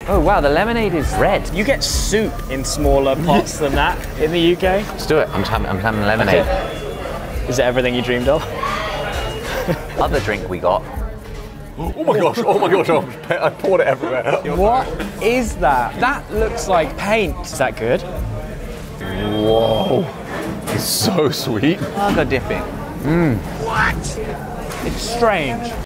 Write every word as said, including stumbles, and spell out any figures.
Oh wow, the lemonade is red. You get soup in smaller pots than that in the U K. Let's do it. I'm just having, I'm having lemonade. Okay. Is it everything you dreamed of? Other drink we got. Oh my gosh, oh my gosh, I poured it everywhere. What is that? That looks like paint. Is that good? Whoa, it's so sweet. Lager dipping. What? It's strange.